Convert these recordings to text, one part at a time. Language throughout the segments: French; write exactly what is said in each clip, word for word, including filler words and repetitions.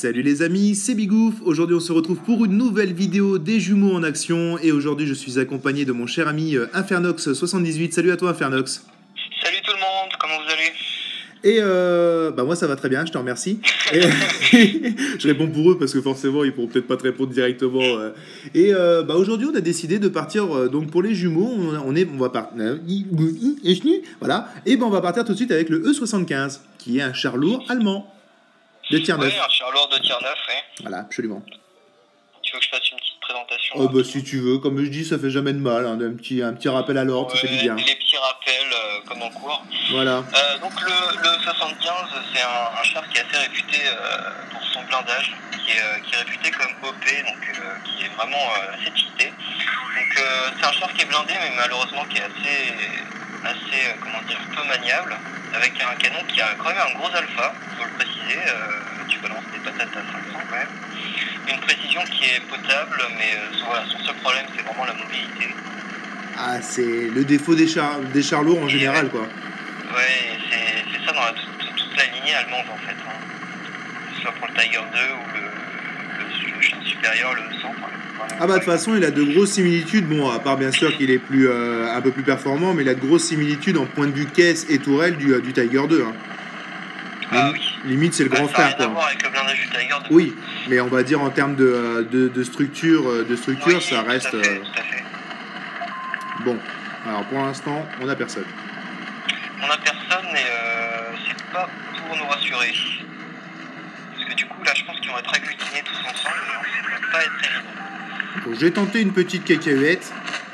Salut les amis, c'est Bigouf. Aujourd'hui on se retrouve pour une nouvelle vidéo des jumeaux en action. Et aujourd'hui je suis accompagné de mon cher ami euh, Infernox soixante-dix-huit. Salut à toi Infernox. Salut tout le monde, comment vous allez? Et euh, bah moi ça va très bien, je te remercie. Et je réponds pour eux parce que forcément ils pourront peut-être pas te répondre directement. euh. Et euh, bah aujourd'hui on a décidé de partir euh, donc pour les jumeaux. On, on est, on va partir. Voilà. Et ben on va partir tout de suite avec le E soixante-quinze qui est un char lourd allemand de tir neuf. Oui, un char lourd de tir neuf, oui. Voilà, absolument. Tu veux que je fasse une petite présentation? Oh bah si tu veux, comme je dis, ça fait jamais de mal, hein, un, petit, un petit rappel à l'ordre, ouais, ça fait du bien. Les petits rappels euh, comme en cours. Voilà. Euh, donc le, le soixante-quinze, c'est un, un char qui est assez réputé euh, pour son blindage, qui est, euh, qui est réputé comme O P, donc euh, qui est vraiment euh, assez cheaté. Donc euh, c'est un char qui est blindé, mais malheureusement qui est assez, assez euh, comment dire, peu maniable, avec un canon qui a quand même un gros alpha, il faut le préciser. Euh, tu balances des patates à cinq cents quand même. Une précision qui est potable, mais euh, voilà, son seul problème c'est vraiment la mobilité. Ah, c'est le défaut des chars, des chars lourds en général, quoi. Ouais, c'est ça dans la, toute, toute la lignée allemande en fait. Hein. Que ce soit pour le Tiger deux ou le, le, le char supérieur, le cent. Enfin, ah bah de toute façon, il a de grosses similitudes, bon, à part bien sûr qu'il est plus, euh, un peu plus performant, mais il a de grosses similitudes en point de vue caisse et tourelle du, du Tiger deux. Hein. Ah oui. Limite, c'est le bah, grand ça frère, n'a rien quoi. à voir avec le blindage du Tiger deux. Oui, mais on va dire en termes de, de, de structure, de structure oui, ça reste... Tout à fait, euh... tout à fait. Bon, alors pour l'instant, on n'a personne. On n'a personne et euh, c'est pas pour nous rassurer. Parce que du coup, là, je pense qu'ils vont être agglutinés tous ensemble et ça va pas être évident. Bon, je vais tenter une petite cacahuète.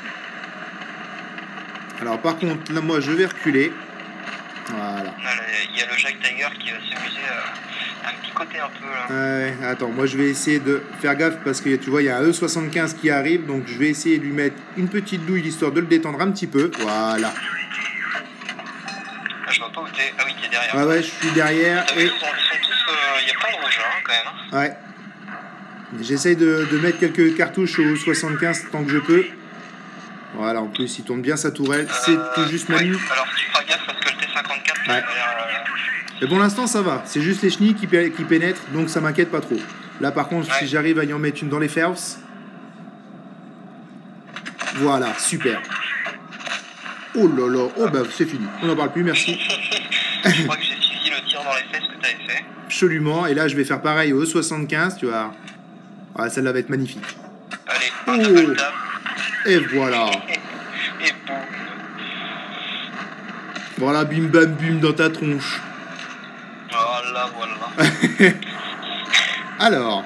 Alors par contre, là, moi, je vais reculer. Voilà. Il y a le Jack Tiger qui va s'amuser à, à un petit côté un peu là. Ouais, attends, moi je vais essayer de faire gaffe parce que tu vois, il y a un E soixante-quinze qui arrive, donc je vais essayer de lui mettre une petite douille histoire de le détendre un petit peu. Voilà. Ah, je vois pas où t'es. Ah oui, t'es derrière. Ah ouais, je suis derrière. Et... Et... Ils sont, ils sont tous. Il euh, y a plein de rouges hein, quand même. Ouais. J'essaye de, de mettre quelques cartouches au soixante-quinze tant que je peux. Voilà, en plus il tourne bien sa tourelle. Euh, C'est tout juste ouais. Manu. Alors tu feras gaffe parce que le T cinquante-quatre, ouais. euh... Mais pour l'instant ça va. C'est juste les chenilles qui, pé qui pénètrent, donc ça m'inquiète pas trop. Là par contre, ouais. si j'arrive à y en mettre une dans les fers. Voilà, super. Oh là là, oh bah c'est fini. On n'en parle plus, merci. Je crois que j'ai suivi le tir dans les fesses que tu avais fait. Absolument, et là je vais faire pareil au E soixante-quinze, tu vois. Ah, celle-là va être magnifique. Allez, oh. Et voilà. Et boum. Voilà, bim bam bim dans ta tronche. Voilà, voilà. Alors.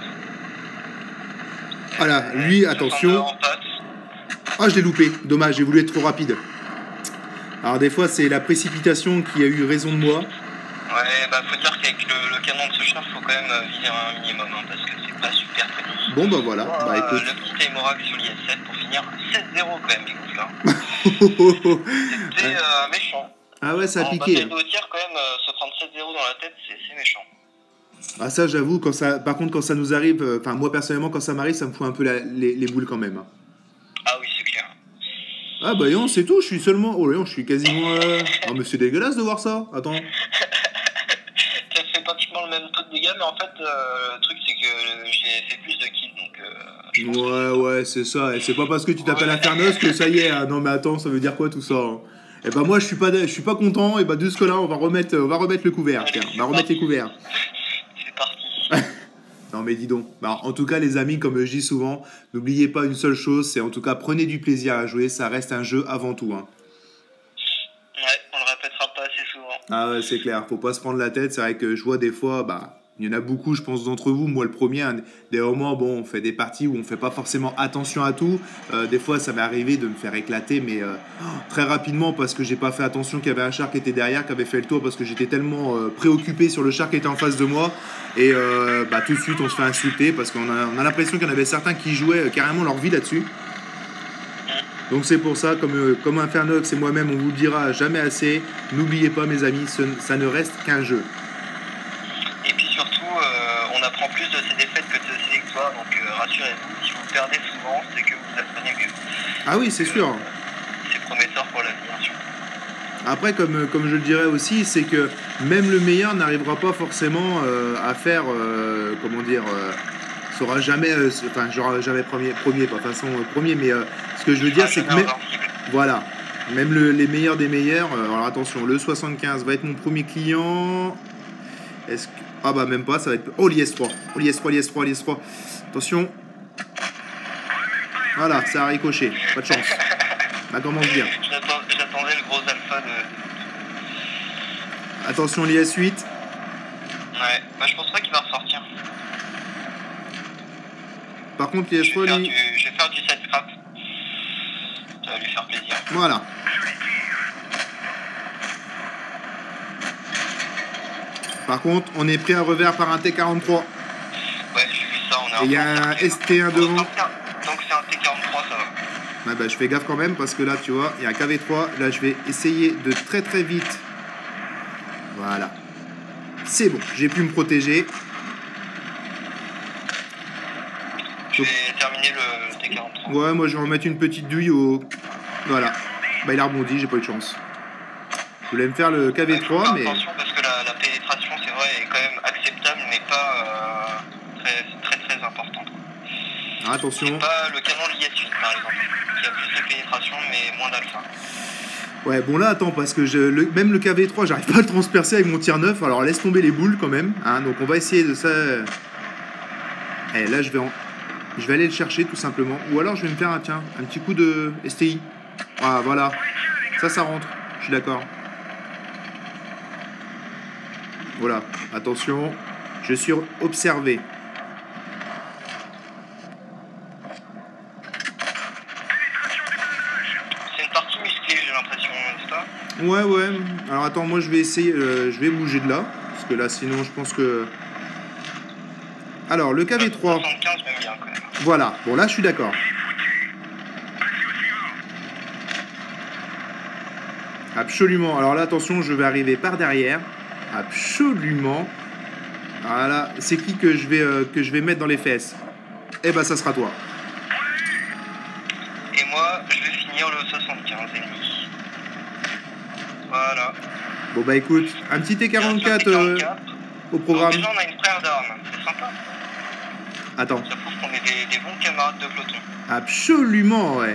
Voilà, lui, attention. Ah, je l'ai loupé. Dommage, j'ai voulu être trop rapide. Alors des fois, c'est la précipitation qui a eu raison de moi. Ouais, bah faut dire qu'avec le, le canon de ce char, faut quand même viser un minimum, hein, parce que c'est pas super précis. Bon bah voilà, oh, bah écoute. Le petit Aimorak sur l'I S sept pour finir sept zéro quand même, les gars, là. C'était euh, méchant. Ah ouais, ça a en piqué. En bataille de tir, quand même, euh, se prendre sept zéro dans la tête, c'est méchant. Ah ça, j'avoue, quand ça, par contre, quand ça nous arrive, enfin euh, moi personnellement, quand ça m'arrive, ça me fout un peu la, les, les boules quand même. Ah oui, c'est clair. Ah bah non, c'est tout, je suis seulement... Oh non, je suis quasiment... Euh... Oh mais c'est dégueulasse de voir ça, attends. Ça fait pratiquement le même taux de dégâts, mais en fait, euh, le truc c'est que j'ai fait plus de kills, donc... Euh, ouais, ouais, c'est ça, et c'est pas parce que tu t'appelles ouais. Infernos que ça y est, hein. Non mais attends, ça veut dire quoi tout ça hein. Et bah moi je suis pas, je suis pas content, et bah de ce là on va remettre, on va remettre le couvert, allez, tiens, on va remettre parti. les couverts. C'est parti. Non mais dis donc, bah, en tout cas les amis, comme je dis souvent, n'oubliez pas une seule chose, c'est en tout cas prenez du plaisir à jouer, ça reste un jeu avant tout. Hein. Ouais, on le répétera pas assez souvent. Ah ouais, c'est clair, faut pas se prendre la tête, c'est vrai que je vois des fois, bah, il y en a beaucoup, je pense, d'entre vous, moi le premier, hein, des moments, bon, on fait des parties où on fait pas forcément attention à tout, euh, des fois ça m'est arrivé de me faire éclater, mais euh, très rapidement, parce que j'ai pas fait attention qu'il y avait un char qui était derrière, qui avait fait le tour, parce que j'étais tellement euh, préoccupé sur le char qui était en face de moi, et euh, bah, tout de suite on se fait insulter, parce qu'on a, on a l'impression qu'il y en avait certains qui jouaient euh, carrément leur vie là-dessus. Donc c'est pour ça, comme, euh, comme Infernox et moi-même, on vous le dira jamais assez, n'oubliez pas mes amis, ce, ça ne reste qu'un jeu. Et puis surtout, euh, on apprend plus de ses défaites que de ses victoires, donc euh, rassurez-vous, si vous perdez souvent, c'est que vous apprenez mieux. Ah oui, c'est sûr. Euh, c'est prometteur pour l'avenir. Après, comme, comme je le dirais aussi, c'est que même le meilleur n'arrivera pas forcément euh, à faire, euh, comment dire, euh, sera jamais, euh, enfin, genre jamais premier, premier, pas façon euh, premier, mais euh, ce que je veux dire, c'est que même, voilà, même le, les meilleurs des meilleurs. Euh, alors attention, le soixante-quinze va être mon premier client. Est-ce que ah bah même pas, ça va être oh l'I S trois, oh l'I S trois, l'I S trois, l'I S trois. Attention. Voilà, ça a ricoché, pas de chance. Ça commence bien. J'attendais le gros alpha de. Attention l'I S huit. Ouais, bah je pense pas qu'il va ressortir. Par contre l'I S trois, lui... Du... Je vais faire du side scrap. Ça va lui faire plaisir. Voilà. Par contre, on est pris à revers par un T quarante-trois. Ouais, j'ai vu ça, on a. Et il y a un S T un devant. Donc c'est un T quarante-trois, ça va. Ouais, bah, je fais gaffe quand même parce que là, tu vois, il y a un K V trois. Là, je vais essayer de très très vite. Voilà. C'est bon, j'ai pu me protéger. Je vais terminer le T quarante-trois. Ouais, moi je vais remettre une petite douille au... Voilà. Bah il a rebondi, j'ai pas eu de chance. Je voulais me faire le K V trois, mais... Attention parce que la, la pénétration, c'est vrai, est quand même acceptable, mais pas euh, très, très très importante. Ah, attention. C'est pas le canon l'I S huit par exemple, qui a plus de pénétration, mais moins d'alpha. Ouais, bon là, attends, parce que je, le, même le K V trois, j'arrive pas à le transpercer avec mon tir neuf, alors laisse tomber les boules quand même. Hein, donc on va essayer de ça... Eh, là, je vais, en... je vais aller le chercher tout simplement. Ou alors je vais me faire un, tiens, un petit coup de S T I. Ah, voilà. Ça, ça rentre. Je suis d'accord. Voilà. Attention. Je suis observé. C'est une partie musclée, j'ai l'impression, n'est-ce pas? Ouais, ouais. Alors attends, moi je vais essayer... Euh, je vais bouger de là. Parce que là, sinon, je pense que... Alors, le K V trois... soixante-quinze, même bien, quand même. Voilà. Bon, là, je suis d'accord. Absolument. Alors là, attention, je vais arriver par derrière. Absolument. Voilà. C'est qui que je vais euh, que je vais mettre dans les fesses? Eh ben, ça sera toi. Et moi, je vais finir le soixante-quinze ennemi. Voilà. Bon bah écoute, un petit T quarante-quatre euh, au programme. Donc, déjà, on a une paire d'armes. C'est sympa. Attends. Ça prouve qu'on est des, des bons camarades de peloton. Absolument, ouais.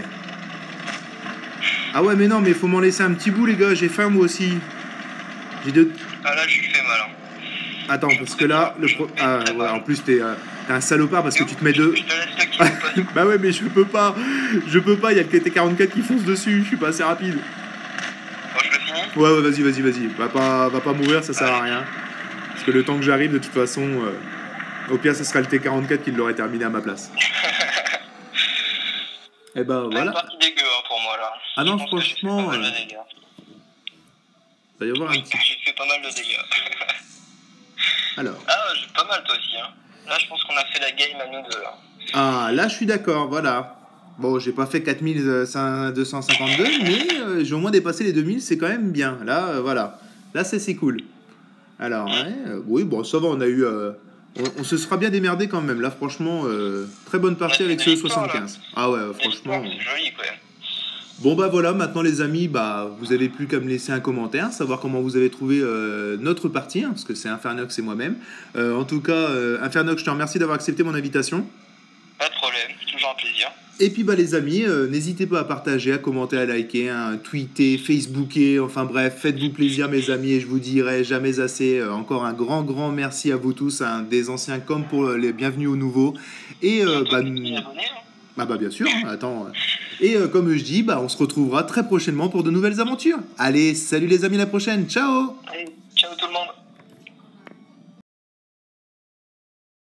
Ah ouais, mais non, mais faut m'en laisser un petit bout, les gars. J'ai faim, moi aussi. J'ai deux... Ah là, je suis fait mal. Hein. Attends, parce que là, le pro... ah, ouais, en plus, t'es euh, un salopard parce que tu te mets deux. Je te laisse le kill. Bah ouais, mais je peux pas. Je peux pas, il y a le T quarante-quatre qui fonce dessus. Je suis pas assez rapide. Bon, je le finis. Ouais, ouais, vas-y, vas-y, vas-y. Va pas, va pas mourir, ça sert à rien. Parce que le temps que j'arrive, de toute façon, euh, au pire, ce sera le T quarante-quatre qui l'aurait terminé à ma place. Et bah C'est voilà. une partie dégueu hein, pour moi là. Ah non, Je pense que j'ai fait franchement, pas mal de euh, dégâts. Il va y avoir un Oui, petit. j'ai fait pas mal de dégâts. Alors. Ah, j'ai pas mal toi aussi. Hein. Là, je pense qu'on a fait la game à nous deux. Là. Ah, là, je suis d'accord, voilà. Bon, j'ai pas fait quatre mille deux cent cinquante-deux, mais euh, j'ai au moins dépassé les deux mille, c'est quand même bien. Là, euh, voilà. Là, c'est c'est cool. Alors, ouais, euh, oui, bon, ça va, on a eu... Euh, on, on se sera bien démerdé quand même. Là, franchement, euh, très bonne partie Ouais, avec c'est ce des histoires, soixante-quinze. Ah ouais, franchement... C'est joli quand même. Bon bah voilà, maintenant les amis, bah vous avez plus qu'à me laisser un commentaire, savoir comment vous avez trouvé euh, notre partie, hein, parce que c'est Infernox et moi-même. Euh, en tout cas, euh, Infernox, je te remercie d'avoir accepté mon invitation. Pas de problème, toujours un plaisir. Et puis bah les amis, euh, n'hésitez pas à partager, à commenter, à liker, à tweeter, facebooker, enfin bref, faites-vous plaisir mes amis et je vous dirai jamais assez. Euh, encore un grand grand merci à vous tous, hein, des anciens comme pour les bienvenus aux nouveaux. Et euh, bah, Abonné, hein. bah bah bien sûr, hein, attends. Et euh, comme je dis, bah on se retrouvera très prochainement pour de nouvelles aventures. Allez, salut les amis, à la prochaine, ciao. Allez, ciao tout le monde.